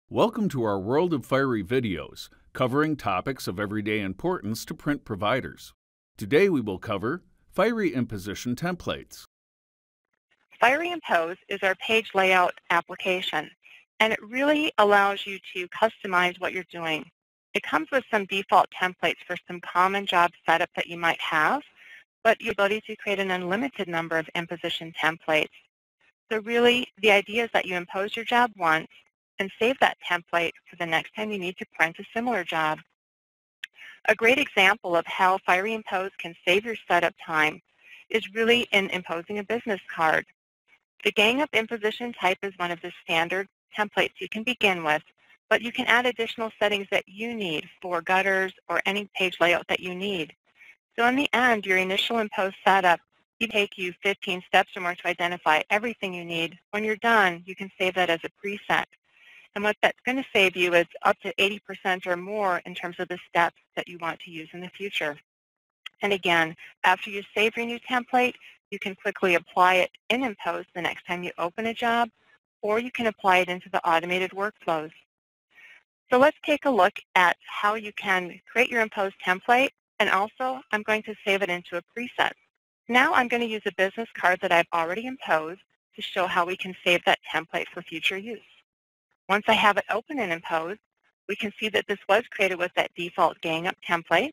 Welcome to our World of Fiery videos, covering topics of everyday importance to print providers. Today we will cover Fiery imposition templates. Fiery Impose is our page layout application, and it really allows you to customize what you're doing. It comes with some default templates for some common job setup that you might have, but your ability to create an unlimited number of imposition templates. So really, the idea is that you impose your job once and save that template for the next time you need to print a similar job. A great example of how Fiery Impose can save your setup time is really in imposing a business card. The gangup imposition type is one of the standard templates you can begin with, but you can add additional settings that you need for gutters or any page layout that you need. So in the end, your initial impose setup will take you 15 steps or more to identify everything you need. When you're done, you can save that as a preset. And what that's going to save you is up to 80% or more in terms of the steps that you want to use in the future. And again, after you save your new template, you can quickly apply it in Impose the next time you open a job, or you can apply it into the automated workflows. So let's take a look at how you can create your Impose template, and also I'm going to save it into a preset. Now I'm going to use a business card that I've already imposed to show how we can save that template for future use. Once I have it open in Impose, we can see that this was created with that default gangup template.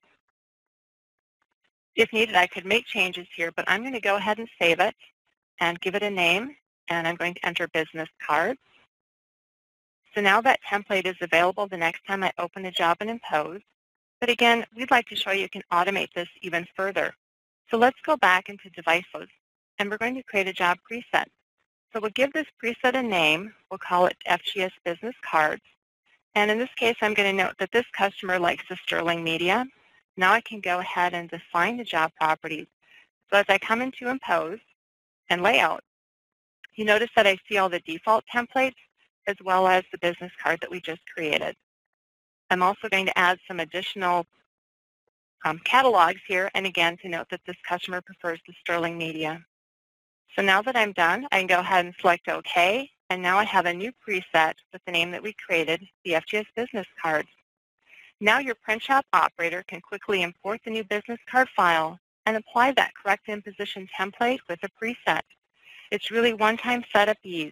If needed, I could make changes here, but I'm going to go ahead and save it and give it a name, and I'm going to enter business cards. So now that template is available the next time I open a job in Impose. But again, we'd like to show you can automate this even further. So let's go back into Devices, and we're going to create a job preset. So we'll give this preset a name. We'll call it FGS Business Cards. And in this case, I'm going to note that this customer likes the sterling media. Now I can go ahead and define the job properties. So as I come into Impose and Layout, you notice that I see all the default templates as well as the business card that we just created. I'm also going to add some additional catalogs here, and again to note that this customer prefers the sterling media. So now that I'm done, I can go ahead and select OK, and now I have a new preset with the name that we created, the FGS Business Cards. Now your print shop operator can quickly import the new business card file and apply that correct imposition template with a preset. It's really one-time setup ease.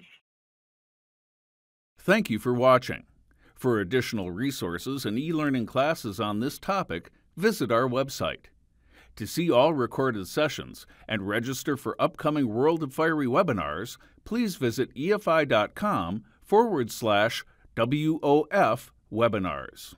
Thank you for watching. For additional resources and e-learning classes on this topic, visit our website. To see all recorded sessions and register for upcoming World of Fiery webinars, please visit efi.com/WOF webinars.